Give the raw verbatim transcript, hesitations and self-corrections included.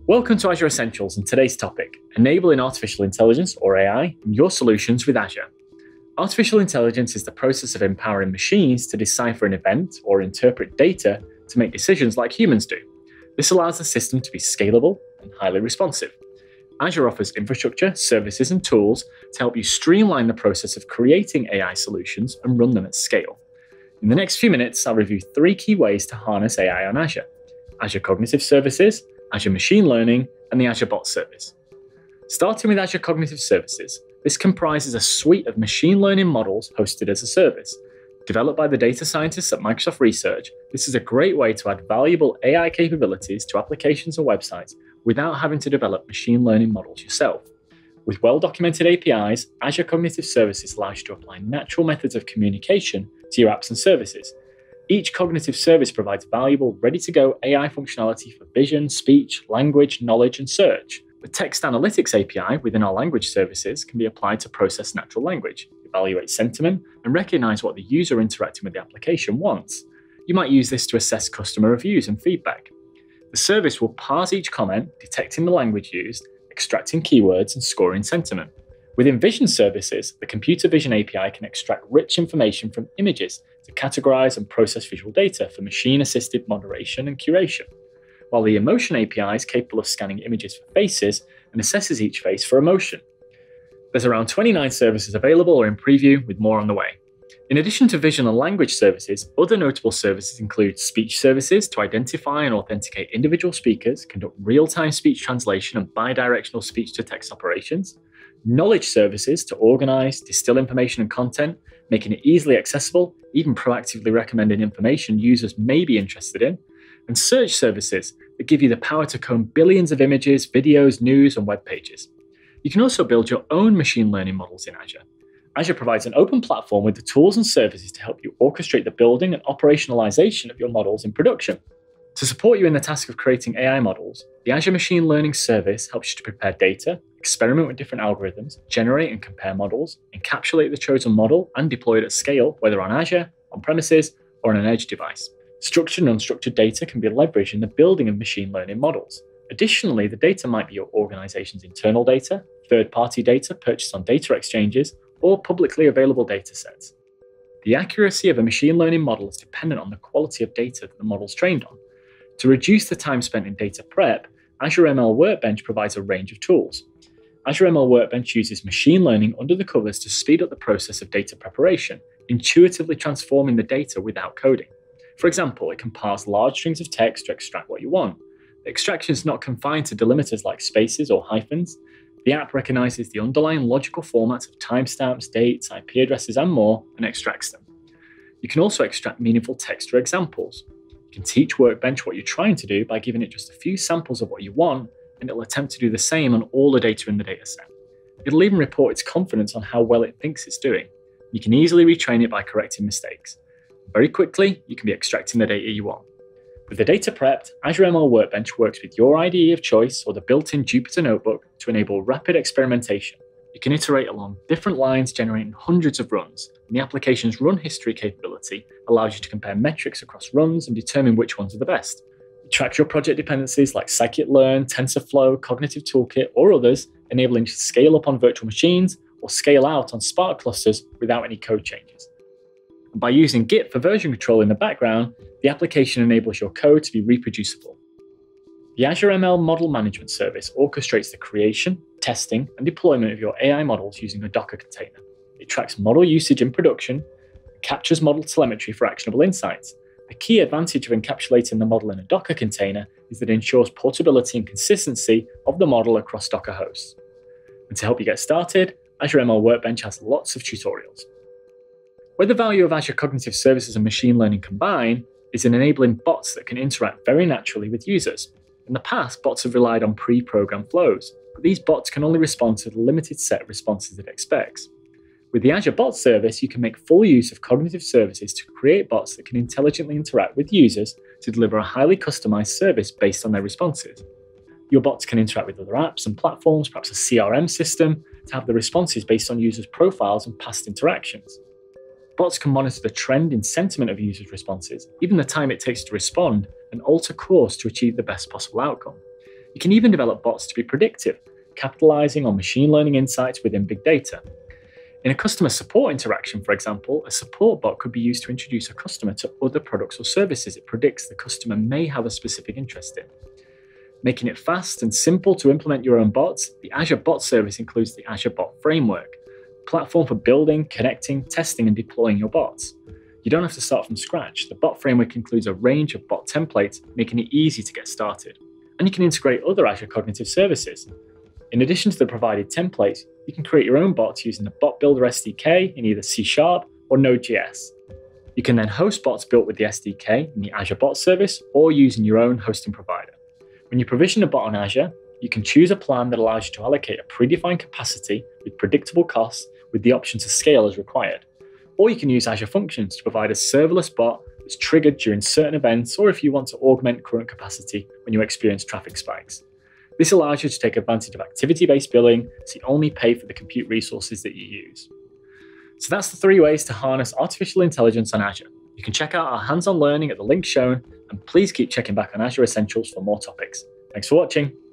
Welcome to Azure Essentials and today's topic, enabling artificial intelligence, or A I, in your solutions with Azure. Artificial intelligence is the process of empowering machines to decipher an event or interpret data to make decisions like humans do. This allows the system to be scalable and highly responsive. Azure offers infrastructure, services, and tools to help you streamline the process of creating A I solutions and run them at scale. In the next few minutes, I'll review three key ways to harness A I on Azure: Azure Cognitive Services, Azure Machine Learning, and the Azure Bot Service. Starting with Azure Cognitive Services, this comprises a suite of machine learning models hosted as a service. Developed by the data scientists at Microsoft Research, this is a great way to add valuable A I capabilities to applications and websites without having to develop machine learning models yourself. With well-documented A P Is, Azure Cognitive Services allows you to apply natural methods of communication to your apps and services. Each cognitive service provides valuable, ready-to-go A I functionality for vision, speech, language, knowledge, and search. The Text Analytics A P I within our language services can be applied to process natural language, evaluate sentiment, and recognize what the user interacting with the application wants. You might use this to assess customer reviews and feedback. The service will parse each comment, detecting the language used, extracting keywords, and scoring sentiment. With Envision Services, the computer vision A P I can extract rich information from images to categorize and process visual data for machine-assisted moderation and curation, while the Emotion A P I is capable of scanning images for faces and assesses each face for emotion. There's around twenty-nine services available or in preview, with more on the way. In addition to vision and language services, other notable services include speech services to identify and authenticate individual speakers, conduct real-time speech translation and bidirectional speech-to-text operations, knowledge services to organize, distill information and content, making it easily accessible, even proactively recommending information users may be interested in, and search services that give you the power to comb billions of images, videos, news, and web pages. You can also build your own machine learning models in Azure. Azure provides an open platform with the tools and services to help you orchestrate the building and operationalization of your models in production. To support you in the task of creating A I models, the Azure Machine Learning service helps you to prepare data, experiment with different algorithms, generate and compare models, encapsulate the chosen model, and deploy it at scale, whether on Azure, on premises, or on an edge device. Structured and unstructured data can be leveraged in the building of machine learning models. Additionally, the data might be your organization's internal data, third-party data purchased on data exchanges, or publicly available data sets. The accuracy of a machine learning model is dependent on the quality of data that the model is trained on. To reduce the time spent in data prep, Azure M L Workbench provides a range of tools. Azure M L Workbench uses machine learning under the covers to speed up the process of data preparation, intuitively transforming the data without coding. For example, it can parse large strings of text to extract what you want. The extraction is not confined to delimiters like spaces or hyphens. The app recognizes the underlying logical formats of timestamps, dates, I P addresses, and more, and extracts them. You can also extract meaningful text or examples. You can teach Workbench what you're trying to do by giving it just a few samples of what you want, and it'll attempt to do the same on all the data in the dataset. It'll even report its confidence on how well it thinks it's doing. You can easily retrain it by correcting mistakes. Very quickly, you can be extracting the data you want. With the data prepped, Azure M L Workbench works with your I D E of choice or the built-in Jupyter Notebook to enable rapid experimentation. You can iterate along different lines, generating hundreds of runs, and the application's run history capability allows you to compare metrics across runs and determine which ones are the best. It tracks your project dependencies like scikit-learn, TensorFlow, Cognitive Toolkit, or others, enabling you to scale up on virtual machines or scale out on Spark clusters without any code changes. And by using Git for version control in the background, the application enables your code to be reproducible. The Azure M L Model Management Service orchestrates the creation, testing, and deployment of your A I models using a Docker container. It tracks model usage in production, and captures model telemetry for actionable insights. The key advantage of encapsulating the model in a Docker container is that it ensures portability and consistency of the model across Docker hosts. And to help you get started, Azure M L Workbench has lots of tutorials. Where the value of Azure Cognitive Services and machine learning combine is in enabling bots that can interact very naturally with users. In the past, bots have relied on pre-programmed flows, but these bots can only respond to the limited set of responses it expects. With the Azure Bot Service, you can make full use of cognitive services to create bots that can intelligently interact with users to deliver a highly customized service based on their responses. Your bots can interact with other apps and platforms, perhaps a C R M system, to have the responses based on users' profiles and past interactions. Bots can monitor the trend in sentiment of users' responses, even the time it takes to respond, and alter course to achieve the best possible outcome. You can even develop bots to be predictive, capitalizing on machine learning insights within big data. In a customer support interaction, for example, a support bot could be used to introduce a customer to other products or services it predicts the customer may have a specific interest in. Making it fast and simple to implement your own bots, the Azure Bot Service includes the Asha Bot Framework, a platform for building, connecting, testing, and deploying your bots. You don't have to start from scratch. The Bot Framework includes a range of bot templates, making it easy to get started. And you can integrate other Azure Cognitive Services. In addition to the provided templates, you can create your own bots using the Bot Builder S D K in either C sharp or Node dot J S. You can then host bots built with the S D K in the Azure Bot Service or using your own hosting provider. When you provision a bot on Azure, you can choose a plan that allows you to allocate a predefined capacity with predictable costs with the option to scale as required. Or you can use Azure Functions to provide a serverless bot that's triggered during certain events or if you want to augment current capacity when you experience traffic spikes. This allows you to take advantage of activity-based billing, so you only pay for the compute resources that you use. So that's the three ways to harness artificial intelligence on Azure. You can check out our hands-on learning at the link shown, and please keep checking back on Azure Essentials for more topics. Thanks for watching.